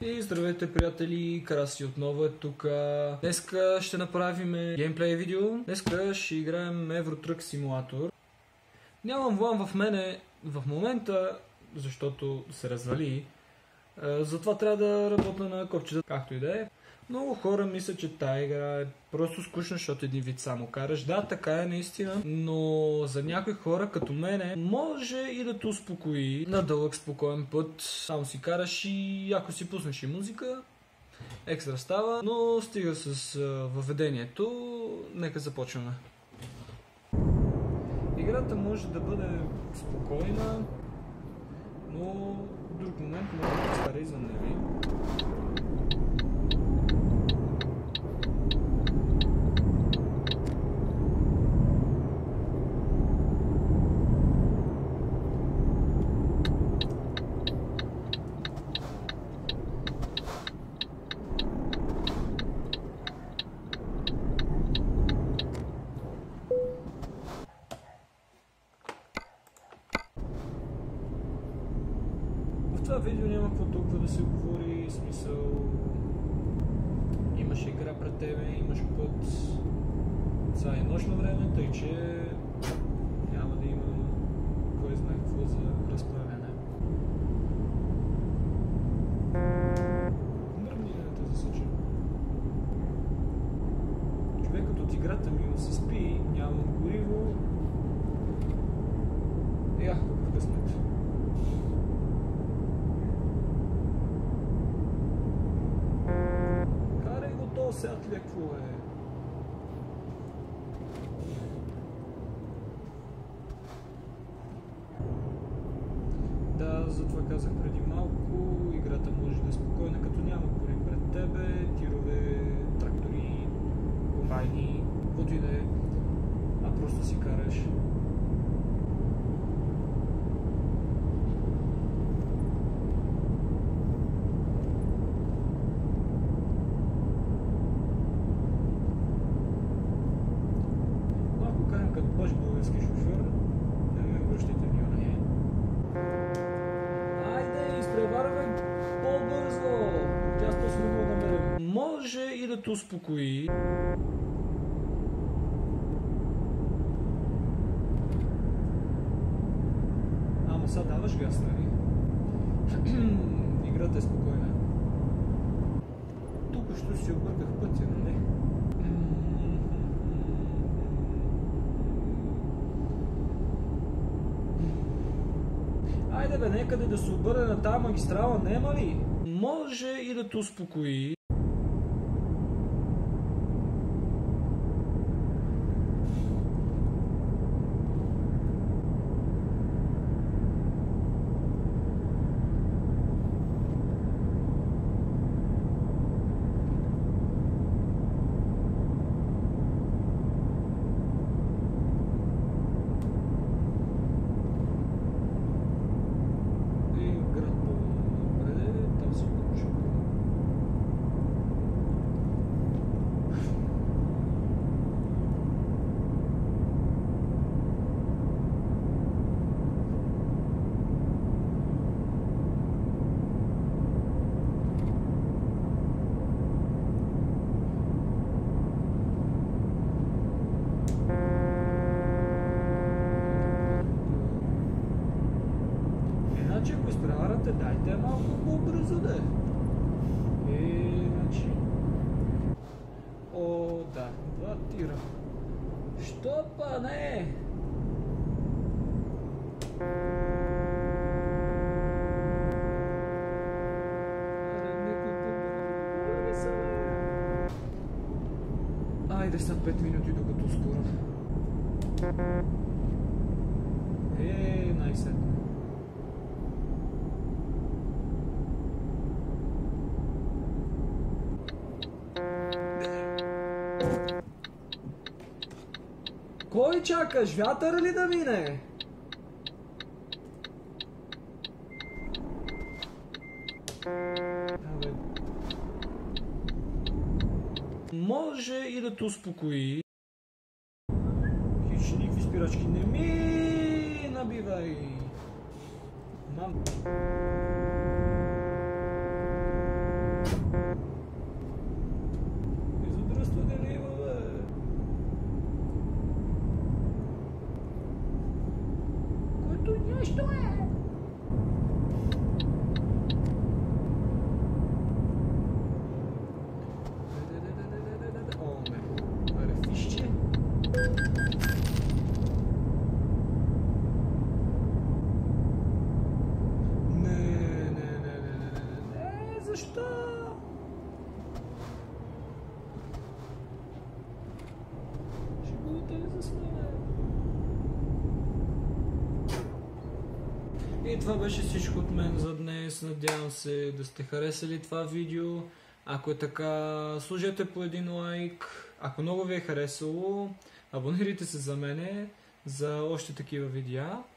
И здравейте, приятели, Краси отново е тук. Днеска ще направим геймплей видео. Днеска ще играем Euro Truck Simulator. Нямам влам в мене в момента, защото се развали. Затова трябва да работя на копчета, както и да е. Много хора мислят, че тая игра е просто скучна, защото един вид само караш. Да, така е наистина, но за някои хора като мене може и да те успокои на дълъг спокоен път. Само си караш и ако си пуснеш и музика, екстра става, но стига с въведението. Нека започваме. Играта може да бъде спокойна, но в друг момент може да стара изненеви. В това видео няма какво толкова да се говори, смисъл имаш игра пред тебе, имаш път, сега е нощно време, тъй че няма да има кой знае какво за разправяне. Мръдни да те засъча. Човекът от играта ми се спи, нямам гориво. Какъв късмет. Сега ли какво е? Да, затова казах преди малко, играта може да е спокойна, като няма кори пред тебе, тирове, трактори, комбайни, каквото и да е, а просто си караш. Като баш български шофьор, не ме обръщайте внимание. Айде, изпреварвай по-бързо! Тя сто се не мога да намерим. Може и да те успокои. Ама сега даваш газ, нали? Играта е спокойна. Тук ще си обърках пътя, нали? Айде бе, некъде да се обърне на тази магистрала, нема ли? Може и да те успокои. Ако изпреварате, дайте малко по-бързо да е. Значи... О, да, два тира. Що па не? Айде са 5 минути докато ускоря. Най-сетне. Кой чакаш? Вятър ли да мине? Може и да те успокои. Хич никакви спирачки не ми набивай. Мам. неща. Шегувате ли с мене? И това беше всичко от мен за днес. Надявам се да сте харесали това видео. Ако е така, служете по един лайк. Ако много ви е харесало, абонирайте се за мене за още такива видеа.